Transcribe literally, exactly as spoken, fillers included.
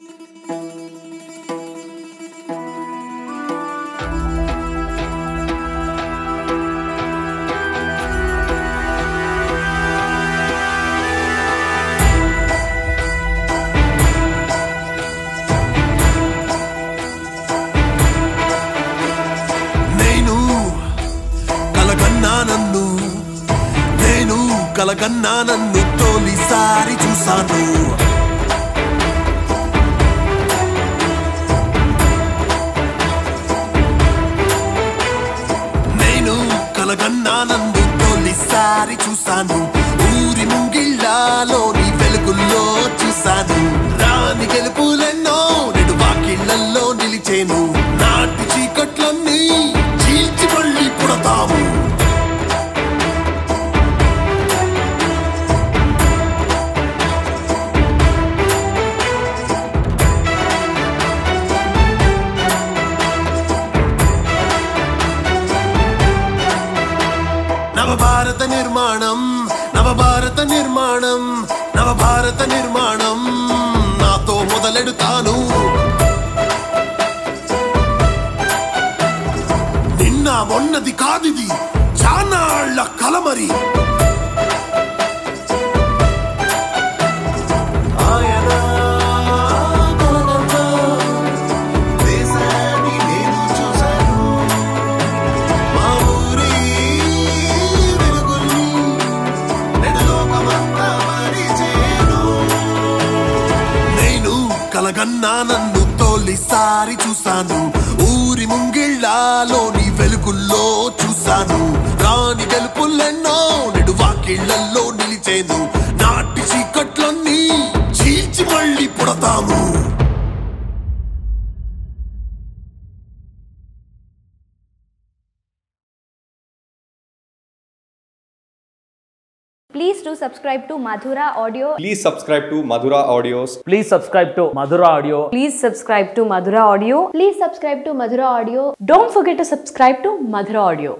కలకన్నా నన్ను తొలిసారి చూసాను నేను కలకన్నా నన్ను తొలిసారి చూసాను ఊరి ముంగిళ్ళలోని వెలుగుల్లో చూసాను రాని గెలుపులెన్నో నెడు వాకిళ్లలో నిలిచేను నాటి చీకట్లన్నీ చీల్చి మళ్ళీ పుడతాము నవభారత నిర్మాణం నవభారత నిర్మాణం నవభారత నిర్మాణం నాతో మొదలెడుతాను నిన్న మొన్నది కాదిది చానాళ్ల కలమరి కలగన్నా నన్ను తొలిసారి చూసాను ఊరి ముంగిళ్ళలోని వెలుగుల్లో చూసాను రాని గెలుపులెన్నో నెడు వాకిళ్లలో నిలిచేను నాటి చీకట్లన్నీ చీల్చి మళ్ళీ పుడతాము Please do subscribe to Madhura Audio. Please subscribe to Madhura Audios. Please subscribe to Madhura Audio. Please subscribe to Madhura Audio. Please subscribe to Madhura Audio. Don't forget to subscribe to Madhura Audio.